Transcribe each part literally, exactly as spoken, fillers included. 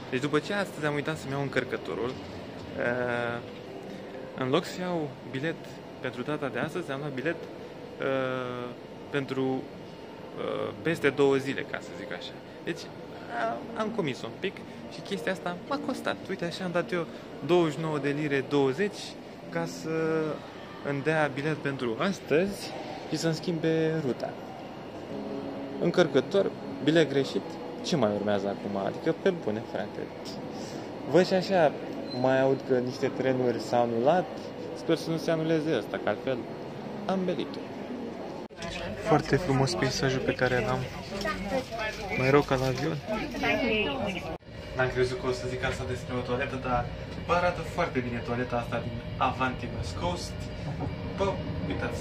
Deci după ce astăzi am uitat să-mi iau încărcătorul, uh, în loc să iau bilet pentru data de astăzi, am luat bilet uh, pentru uh, peste două zile, ca să zic așa. Deci uh, am comis un pic și chestia asta m-a costat. Uite, așa am dat eu douăzeci și nouă de lire douăzeci ca să îmi dea bilet pentru astăzi și să-mi schimbe ruta. Încărcător, bilet greșit, ce mai urmează acum? Adică pe bune, frate. Văd și așa, mai aud că niște trenuri s-au anulat. Sper să nu se anuleze ăsta, că altfel am belit-o. Foarte frumos peisajul pe care l-am. Mai rău ca la avion. N-am crezut că o să zic asta despre o toaletă, dar bă, arată foarte bine toaleta asta din Avanti West Coast. Bă, uitați.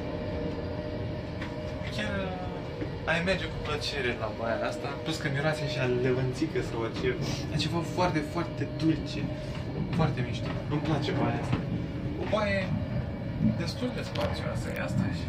Chiar ai merge cu plăcere la baia asta, plus că miroase și a levănțică sau ceva. E ceva foarte, foarte dulce. Foarte mișto. Îmi place baia asta. O baie destul de spațioasă, e asta și.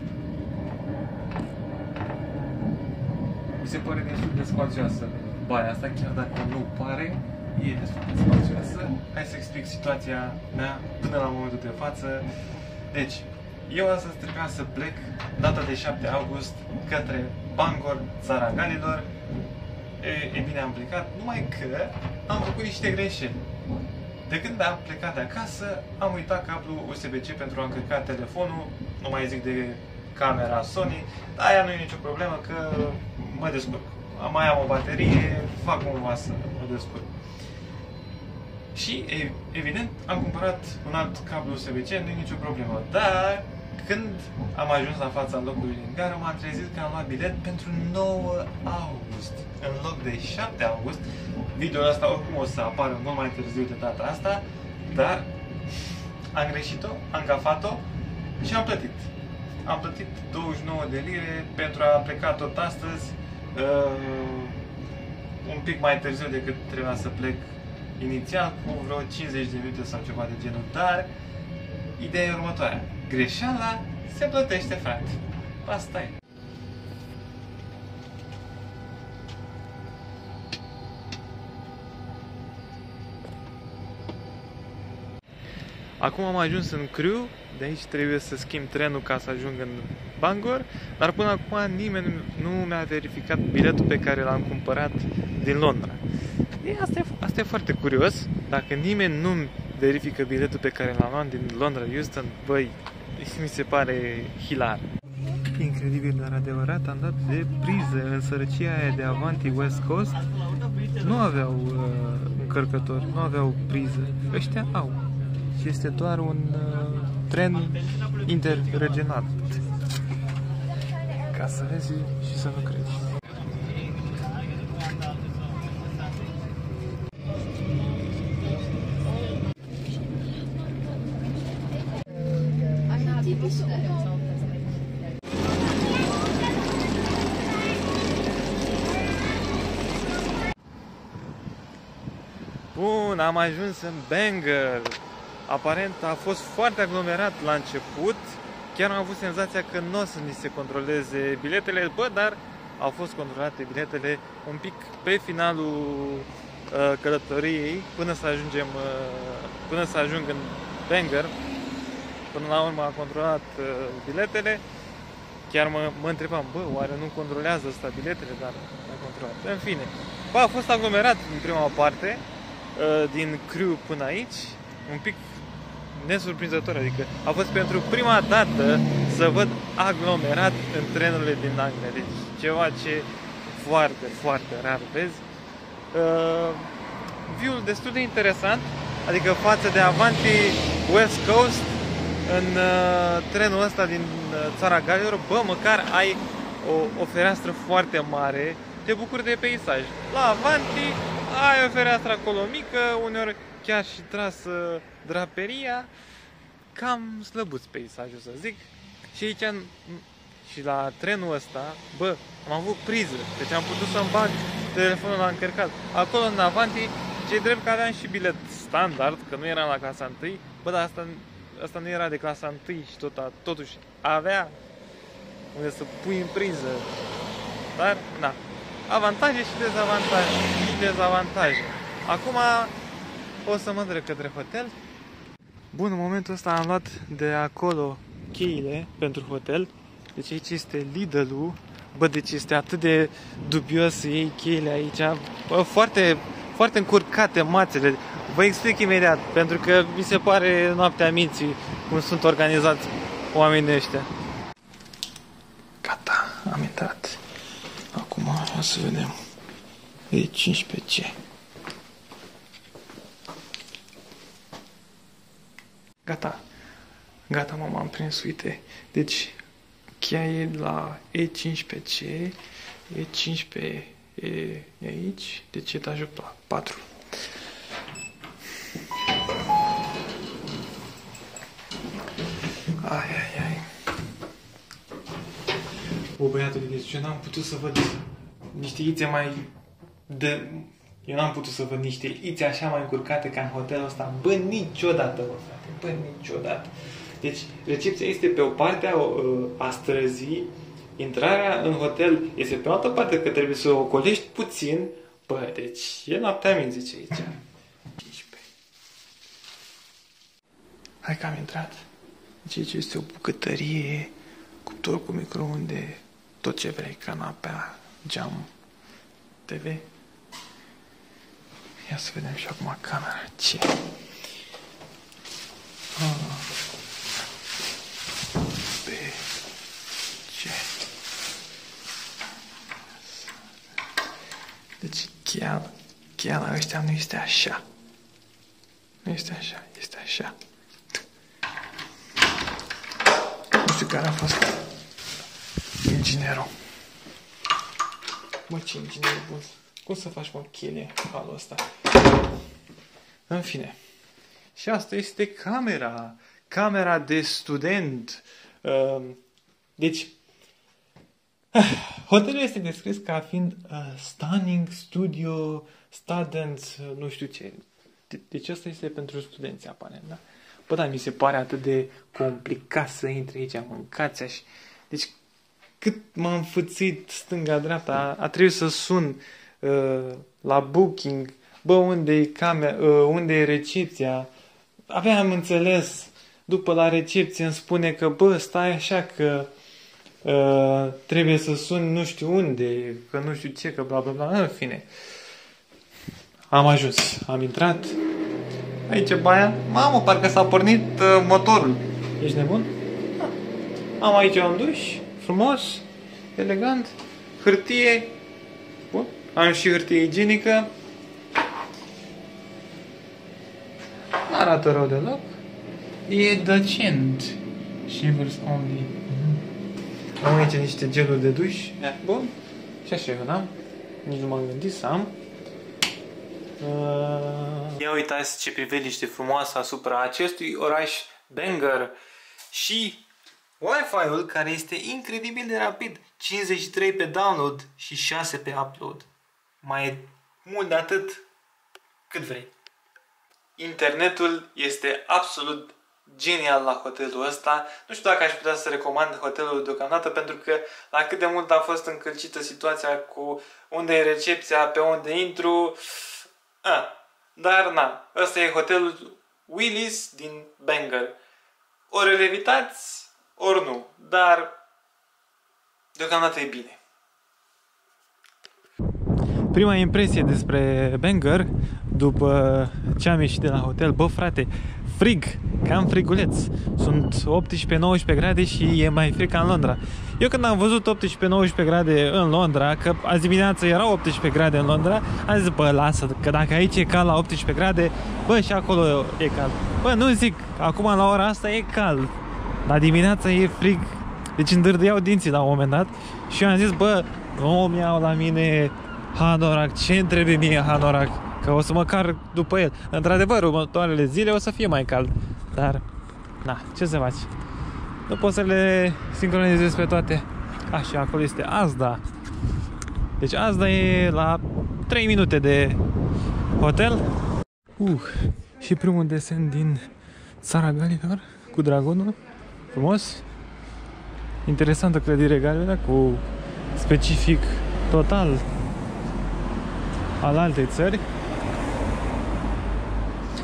Mi se pare destul de spațioasă baia asta, chiar dacă nu pare, e destul de spațioasă. Hai să explic situația mea până la momentul de față. Deci, eu astăzi trebuia să plec data de șapte august către Bangor, țara Galilor. E, e bine, am plecat, numai că am făcut niște greșeli. De când am plecat de acasă, am uitat cablul U S B C pentru a încărca telefonul, nu mai zic de camera Sony, dar aia nu e nicio problemă, că mă descurc. Mai am o baterie, fac cumva să mă descurc. Și, evident, am cumpărat un alt cablu U S B C, nu e nicio problemă, dar când am ajuns la fața locului din gară, m-am trezit că am luat bilet pentru nouă august, în loc de șapte august. Videoul ăsta oricum o să apară mult mai târziu de data asta, dar am greșit-o, am gafat-o și am plătit. Am plătit douăzeci și nouă de lire pentru a pleca tot astăzi, uh, un pic mai târziu decât trebuia să plec inițial, cu vreo cincizeci de minute sau ceva de genul, dar ideea e următoarea. Greșeala se plătește, frate. Asta e. Acum am ajuns în Crewe, de aici trebuie să schimb trenul ca să ajung în Bangor, dar până acum nimeni nu mi-a verificat biletul pe care l-am cumpărat din Londra. E, asta, e, asta e foarte curios, dacă nimeni nu verifică biletul pe care l-am luat din Londra Euston, băi, mi se pare hilar. Incredibil, dar adevărat, am dat de priză în sărăcia aia de Avanti West Coast. Nu aveau uh, încărcători, nu aveau priză. Ăștia au. Și este doar un uh, tren interregional. Ca să vezi și să nu crezi. Bun, am ajuns în Bangor. Aparent a fost foarte aglomerat la început. Chiar am avut senzația că nu o să ni se controleze biletele, bă, dar au fost controlate biletele un pic pe finalul uh, călătoriei, până să ajungem, uh, până să ajung în Bangor. Până la urmă a controlat uh, biletele. Chiar mă, mă întrebam, bă, oare nu controlează ăsta biletele, dar a controlat. În fine, bă, a fost aglomerat în prima parte, uh, din Crewe până aici, un pic nesurprinzător, adică a fost pentru prima dată să văd aglomerat în trenurile din Anglia, deci ceva ce foarte, foarte rar vezi. Uh, Viul destul de interesant, adică față de Avanti West Coast, în uh, trenul ăsta din uh, țara Galilor, bă, măcar ai o, o fereastră foarte mare, te bucuri de peisaj. La Avanti ai o fereastră acolo mică, uneori chiar și trasă draperia, cam slăbuț peisajul, să zic. Și aici, și la trenul ăsta, bă, am avut priză, deci am putut să-mi bag telefonul la încărcat. Acolo în Avanti, ce drept că aveam și bilet standard, că nu eram la clasa întâi, bă, dar asta, asta nu era de clasa întâi și tot, totuși avea unde să pui în priză. Dar, na, avantaje și dezavantaje, și dezavantaje. Acum o să mă duc către hotel. Bun, în momentul ăsta am luat de acolo cheile pentru hotel. Deci aici este Lidl-ul. Bă, deci este atât de dubios să iei cheile aici. Bă, foarte, foarte încurcate mațele. Vă explic imediat, pentru că mi se pare noaptea minții cum sunt organizați oamenii ăștia. Gata, am intrat. Acum o să vedem. E cincisprezece C. Gata. Gata, mă, m-am prins, uite. Deci, cheia e la E cincisprezece C, E cincisprezece E, e aici, deci etajul patru. Ai, ai, ai. O, băiatul, deci eu n-am putut să văd niște ițe mai de... Eu n-am putut să văd niște ițe așa mai încurcate ca în hotelul ăsta. Bă, niciodată, bă, frate. Bă, niciodată. Deci, recepția este pe o parte a, a străzii, intrarea în hotel este pe o altă parte, că trebuie să o ocolești puțin. Bă, deci e noaptea minții, zice aici. cincisprezece. Hai că am intrat. Deci aici este o bucătărie, cuptor cu microunde, tot ce vrei, canapea, geam, T V. Ia să vedem și acum camera. Ce? Ah. B. C. Deci cheia, cheia la ăștia nu este așa. Nu este așa, este așa. Nu știu care a fost inginerul. Mă, ce inginer bun. Cum să faci, mă, chelie halul ăsta? În fine. Și asta este camera. Camera de student. Deci, hotelul este descris ca fiind uh, stunning studio, student, nu știu ce. Deci asta este pentru studenți, aparent, da? Bă, da, mi se pare atât de complicat să intri aici, mâncați așa. Deci, cât m-am înfățit stânga-dreapta, a, a trebuit să sun uh, la booking, bă, unde e camera, uh, unde e recepția. Abia am înțeles, după la recepție îmi spune că, bă, stai așa că uh, trebuie să sun nu știu unde, că nu știu ce, că bla bla bla, în fine. Am ajuns, am intrat. Aici baia. Mamă, parcă s-a pornit uh, motorul. Ești nebun? Da. Am aici un duș, frumos, elegant, hârtie. Bun. Am și hârtie igienică. Nu arată rău deloc. E decent. Shivers only. Mm-hmm. Am aici niște geluri de duș. Bun. Și așa eu n-am. Nici nu m-am gândit să am. Uh... Ia uitați ce priveliște frumoasă asupra acestui oraș Bangor și Wi-Fi-ul care este incredibil de rapid, cincizeci și trei pe download și șase pe upload. Mai e mult de atât cât vrei. Internetul este absolut genial la hotelul ăsta. Nu știu dacă aș putea să recomand hotelul deocamdată, pentru că la cât de mult a fost încălcită situația cu unde e recepția, pe unde intru. Ah, dar na, ăsta e hotelul Willis din Bangor. Ori îl evitați, ori nu, dar deocamdată e bine. Prima impresie despre Bangor după ce am ieșit de la hotel, bă, frate, frig, cam friguleț. Sunt optsprezece nouăsprezece grade și e mai frig ca în Londra. Eu când am văzut optsprezece nouăsprezece grade în Londra, că azi dimineață erau optsprezece grade în Londra, am zis, bă, lasă, că dacă aici e cald la optsprezece grade, bă, și acolo e cald. Bă, nu zic, acum la ora asta e cald, la dimineața e frig, deci îndârdăiau dinții la un moment dat și eu am zis, bă, nu mi iau la mine hanorac, ce-mi trebuie mie hanorac? Că o să mă car după el. Într-adevăr, următoarele zile o să fie mai cald. Dar, na, ce să faci? Nu poți să le sincronizezi pe toate. Așa, acolo este Asda. Deci Asda e la trei minute de hotel. Uh, și primul desen din Țara Galilor, cu dragonul. Frumos. Interesantă clădire galbenă, cu specific total al altei țări.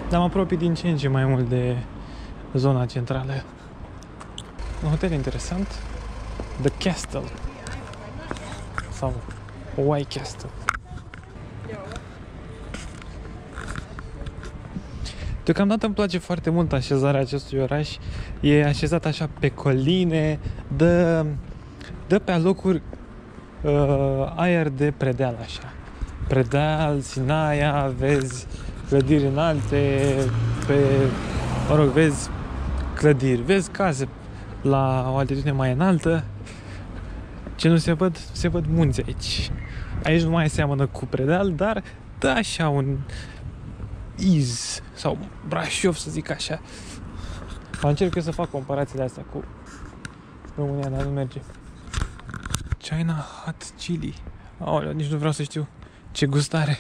Dar mă apropii din ce în ce mai mult de zona centrală. Un hotel interesant, The Castle sau White Castle. Deocamdată îmi place foarte mult așezarea acestui oraș. E așezat așa pe coline, dă, dă pe alocuri uh, aer de Predeal așa. Predeal, Sinaia, vezi clădiri înalte, pe, mă rog, vezi clădiri, vezi case la o altitudine mai înaltă. Ce nu se văd, se văd munți aici. Aici nu mai seamănă cu Predeal, dar dă așa un Iz sau Brașov, să zic așa. Am încerc eu să fac comparațiile astea cu România, dar nu merge. China Hot Chili. Aoleu, nici nu vreau să știu ce gustare.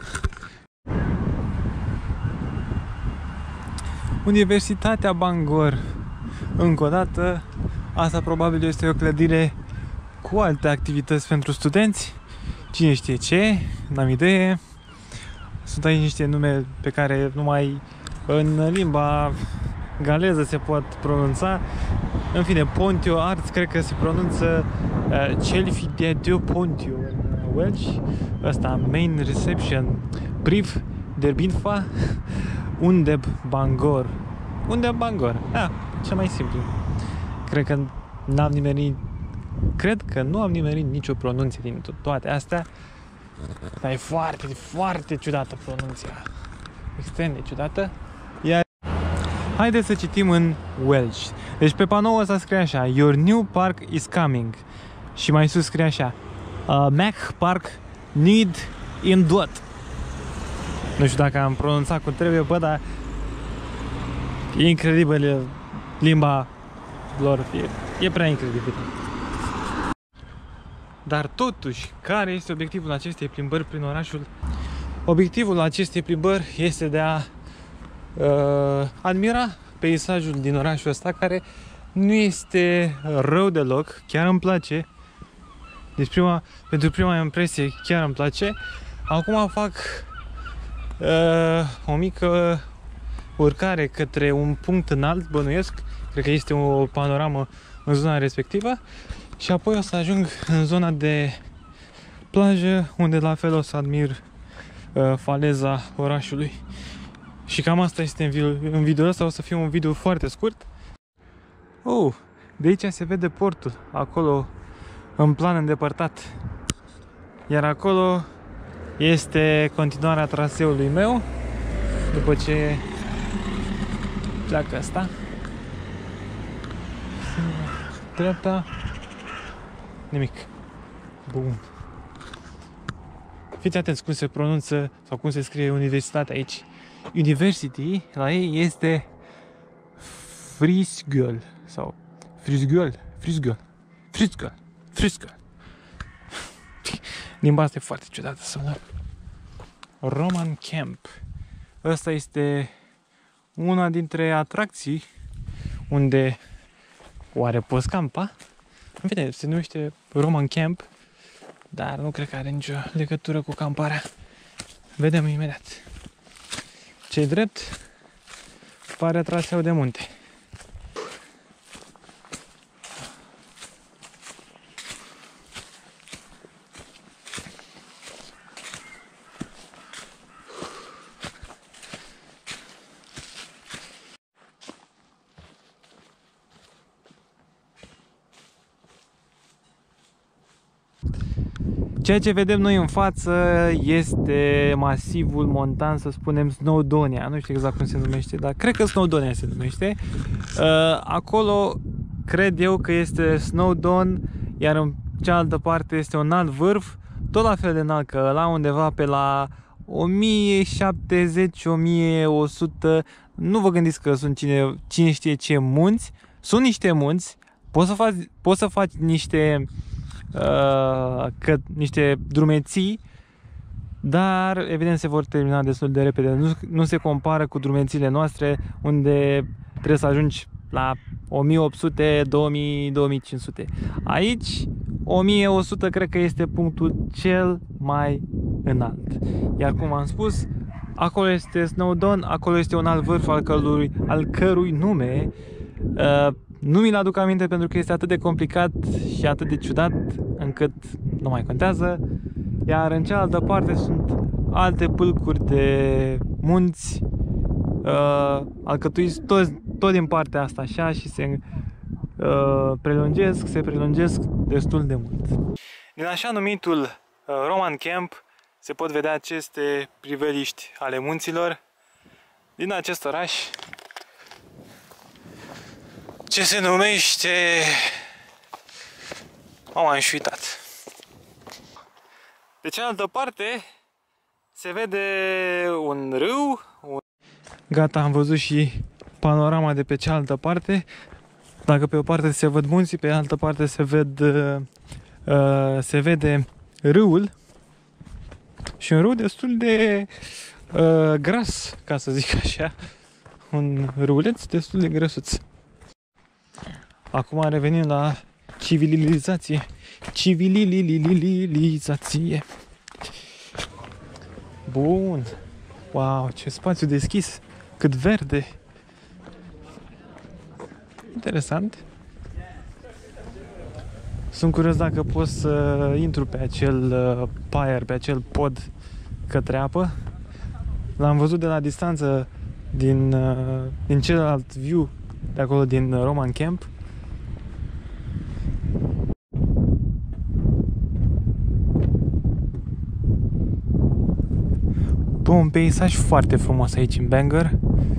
Universitatea Bangor. Încă o dată, asta probabil este o clădire cu alte activități pentru studenți. Cine știe ce, n-am idee. Sunt aici niște nume pe care numai în limba galeză se pot pronunța. În fine, Pontio Arts cred că se pronunță uh, Celfi de Dio Pontio în Welsh. Ăsta, Main Reception, Priv de Binfa, Undeb Bangor. Undeb Bangor, da, cel mai simplu. Cred că n-am nimerit, cred că nu am nimerit nicio pronunție din toate astea. Dar e foarte, foarte ciudată pronunția. Extrem de ciudată. Iar haideți să citim în Welsh. Deci pe panoul ăsta scrie așa: Your new park is coming. Și mai sus scrie așa: uh, Mac Park need in dot. Nu știu dacă am pronunțat cum trebuie, bă, dar e incredibil limba lor. E, e prea incredibil. Dar totuși, care este obiectivul acestei plimbări prin orașul? Obiectivul acestei plimbări este de a uh, admira peisajul din orașul ăsta, care nu este rău deloc, chiar îmi place. Deci prima, pentru prima impresie chiar îmi place. Acum fac uh, o mică urcare către un punct înalt, bănuiesc. Cred că este o panoramă în zona respectivă. Și apoi o să ajung în zona de plajă, unde la fel o să admir uh, faleza orașului. Și cam asta este în, video, în video ăsta, o să fie un video foarte scurt. Oh, de aici se vede portul, acolo în plan îndepărtat. Iar acolo este continuarea traseului meu, după ce pleacă asta. Dreapta. Nimic. Bun. Fiți atenți cum se pronunță sau cum se scrie universitatea aici. University la ei este Frisgöl sau Frisgöl, Frisgöl, Frisgöl, Frisgöl. Limba asta e foarte ciudată să mă. Roman Camp. Ăsta este una dintre atracții unde oare poți campa? În fine, se numește Roman Camp, dar nu cred că are nicio legătură cu camparea. Vedem imediat. Ce-i drept, pare traseu de munte. Ceea ce vedem noi în față este masivul montan, să spunem Snowdonia. Nu știu exact cum se numește, dar cred că Snowdonia se numește. Acolo cred eu că este Snowdon, iar în cealaltă parte este un alt vârf, tot la fel de înalt că ăla, undeva pe la o mie șaptezeci - o mie o sută. Nu vă gândiți că sunt cine, cine știe ce munți. Sunt niște munți, poți să faci, poți să faci niște... Uh, că niște drumeții, dar evident se vor termina destul de repede. Nu, nu se compară cu drumețiile noastre, unde trebuie să ajungi la o mie opt sute, două mii, două mii cinci sute. Aici o mie o sută cred că este punctul cel mai înalt. Iar cum am spus, Acolo este Snowdon, acolo este un alt vârf al cărui, al cărui nume uh, nu mi-l aduc aminte pentru că este atât de complicat și atât de ciudat încât nu mai contează. Iar în cealaltă parte sunt alte pâlcuri de munți uh, alcătuiți tot, tot din partea asta așa și se uh, prelungesc, se prelungesc destul de mult. Din așa numitul uh, Roman Camp se pot vedea aceste priveliști ale munților din acest oraș ce se numește... M-am înșuitat. De cealaltă parte se vede un râu. Un... Gata, am văzut și panorama de pe cealaltă parte. Dacă pe o parte se văd munții, pe altă parte se, ved, uh, se vede râul. Și un râu destul de uh, gras, ca să zic așa. Un râuleț destul de grăsuț. Acum revenim la civilizație. Civililizație. Bun. Wow, ce spațiu deschis. Cât verde. Interesant. Sunt curios dacă pot să intru pe acel uh, pier, pe acel pod către apă. L-am văzut de la distanță din, uh, din celălalt view de acolo din Roman Camp. Bă, un peisaj foarte frumos aici în Bangor.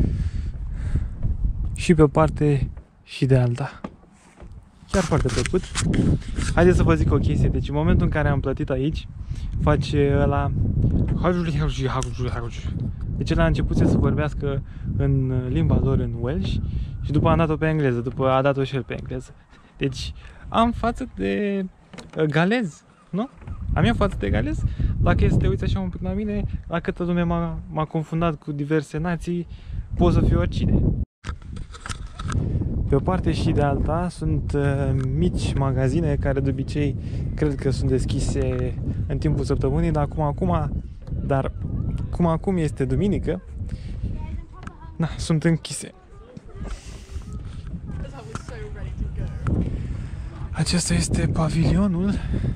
Și pe o parte și de alta. Chiar foarte plăcut. Haideți să vă zic o chestie. Deci în momentul în care am plătit aici, face ăla... Deci el a început să vorbească în limba lor, în Welsh, și după am dat-o pe engleză, după a dat-o și el pe engleză. Deci am față de galez, nu? Am eu față de galez. Dacă e să te uiți așa un pic la mine, la câtă lume m-a confundat cu diverse nații, pot să fiu oricine. Pe o parte și de alta sunt uh, mici magazine care de obicei cred că sunt deschise în timpul săptămânii, dar acum, acum, dar cum acum este duminică, na, sunt închise. Acesta este pavilionul,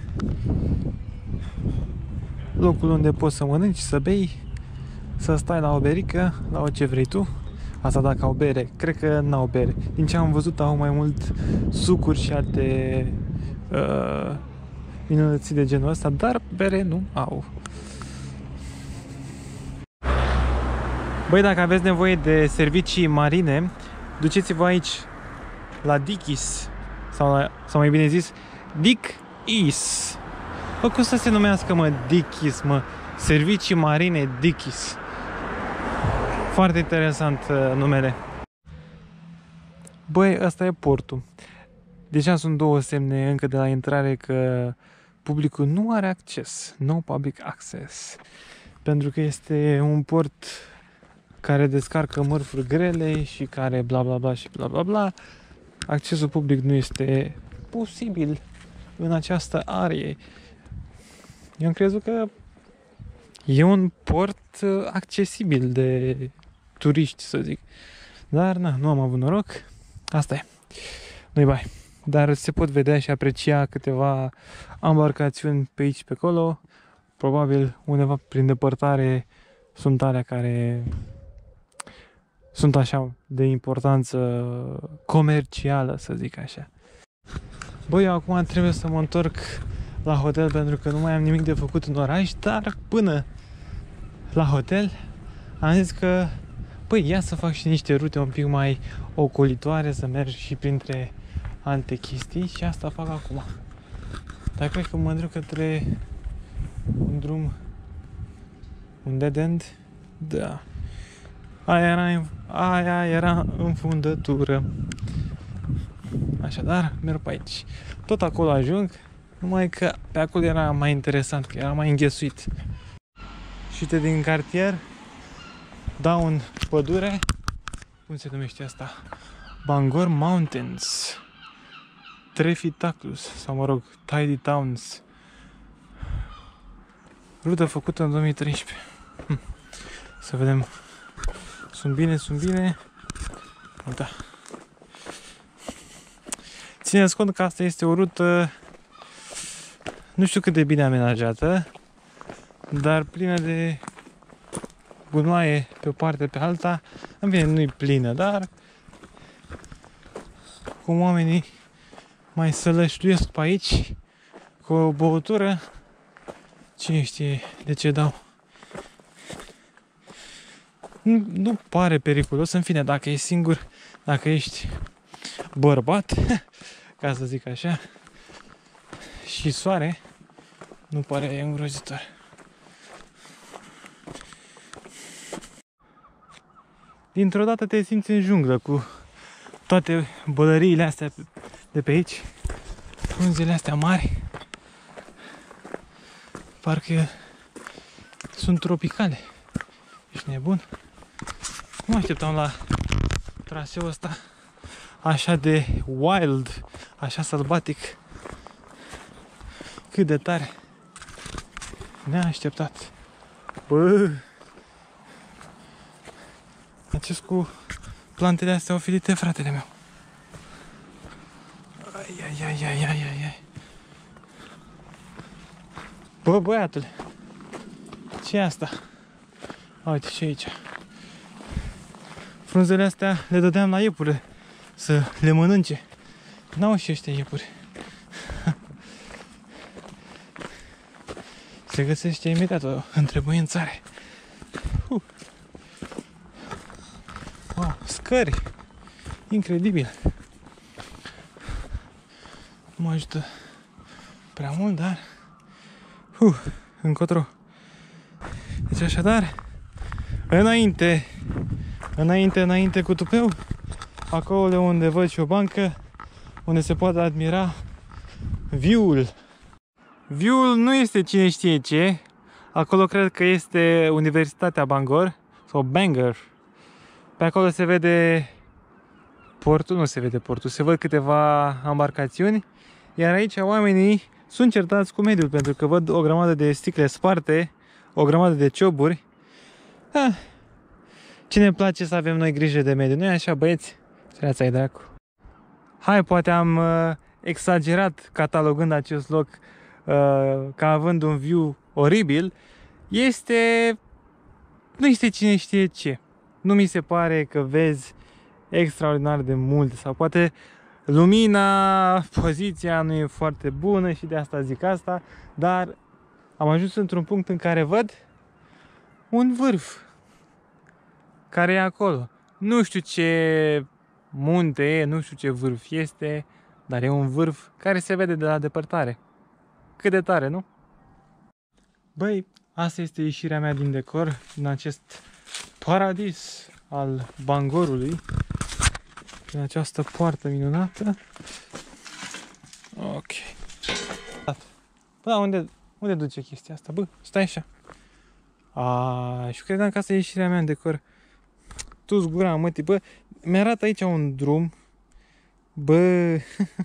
locul unde poți să mănânci, să bei, să stai la o berică, la o ce vrei tu. Asta dacă au bere, cred că n-au bere. Din ce am văzut au mai mult sucuri și alte uh, minunății de genul ăsta, dar bere nu au. Băi, dacă aveți nevoie de servicii marine, duceți-vă aici la Dickies, sau, la, sau mai bine zis Dickies. Bă, cum să se numească, mă, Dickies, mă? Servicii marine Dickies. Foarte interesant uh, numele. Băi, ăsta e portul. Deja sunt două semne încă de la intrare că publicul nu are acces. No public access. Pentru că este un port care descarcă mărfuri grele și care bla bla bla și bla bla bla. Accesul public nu este posibil în această arie. Eu am crezut că e un port accesibil de turiști, să zic. Dar, na, nu am avut noroc. Asta e. Nu-i bai. Dar se pot vedea și aprecia câteva embarcațiuni pe aici, pe acolo. Probabil undeva prin depărtare sunt alea care sunt așa de importanță comercială, să zic așa. Băi, eu acum trebuie să mă întorc la hotel pentru că nu mai am nimic de făcut în oraș, dar până la hotel am zis că păi ia să fac și niște rute un pic mai ocolitoare, să merg și printre alte chestii și asta fac acum. Dar cred că mă îndrept către un drum, un dead end. Da. Aia era, aia era în fundătură. Așadar, merg pe aici. Tot acolo ajung, numai că pe acolo era mai interesant, că era mai înghesuit. Și uite, din cartier dau în pădure. Cum se numește asta? Bangor Mountains, Trefitaclus, sau mă rog, Tidy Towns. Rută făcută în două mii treisprezece. Hm. Să vedem. Sunt bine, sunt bine. Da. Țineți cont că asta este o rută nu știu cât de bine amenajată, dar plină de gunoaie pe o parte pe alta. În fine, nu-i plină, dar cum oamenii mai sălășluiesc pe aici cu o băutură, cine știe de ce dau. Nu, nu pare periculos, în fine, dacă ești singur, dacă ești bărbat, ca să zic așa, și soare, nu pare îngrozitor. Dintr-o dată te simți în junglă cu toate bălăriile astea de pe aici, frunzele astea mari, parcă sunt tropicale. Ești nebun? Nu așteptam la traseul ăsta așa de wild, așa sălbatic. Cât de tare. Neașteptat. Bă! Acest cu plantele astea ofilite, fratele meu. Ai, ai, ai, ai, ai, ai, ai. Bă, băiatule. Ce e asta? Uite și aici. Frunzele astea le dădeam la iepure să le mănânce. N-au și ăștia iepuri. Se găsește imediat o întrebuințare. Uh. Wow, scări! Incredibil! Nu mă ajută prea mult, dar... Uh, încotro. Deci așadar, înainte, înainte, înainte cu tupeu, acolo unde văd și o bancă, unde se poate admira view-ul. View-ul nu este cine știe ce. Acolo cred că este Universitatea Bangor sau Bangor. Pe acolo se vede portul, nu se vede portul, se văd câteva embarcațiuni. Iar aici oamenii sunt certați cu mediul pentru că văd o grămadă de sticle sparte, o grămadă de cioburi. Ah, cine place să avem noi grijă de mediu, nu-i așa, băieți? Să ai dracu. Hai, poate am uh, exagerat catalogând acest loc uh, ca având un view oribil. Este... nu este cine știe ce. Nu mi se pare că vezi extraordinar de mult sau poate lumina, poziția nu e foarte bună și de asta zic asta, dar am ajuns într-un punct în care văd un vârf care e acolo. Nu știu ce munte e, nu știu ce vârf este, dar e un vârf care se vede de la depărtare. Cât de tare, nu? Băi, asta este ieșirea mea din decor, din acest paradis al Bangorului, prin această poartă minunată. Ok. Bă, da, unde, unde duce chestia asta? Bă, stai așa. A, și credeam că asta e ieșirea mea în decor. Tu-ți gura, mătii, bă, mi-arată aici un drum. Bă,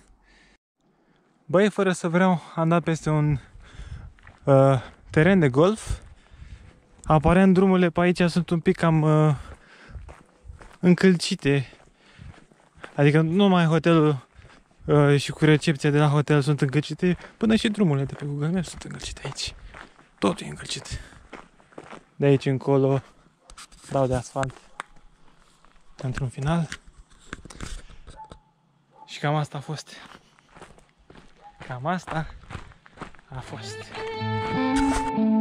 băi, fără să vreau, am dat peste un uh, teren de golf. Aparent drumurile pe aici sunt un pic cam uh, încălcite. Adică nu numai hotelul uh, și cu recepția de la hotel sunt încălcite, până și drumurile de pe Google Maps sunt încălcite aici. Totul e încălcit. De aici încolo dau de asfalt într-un final. Și cam asta a fost. Cam asta a fost.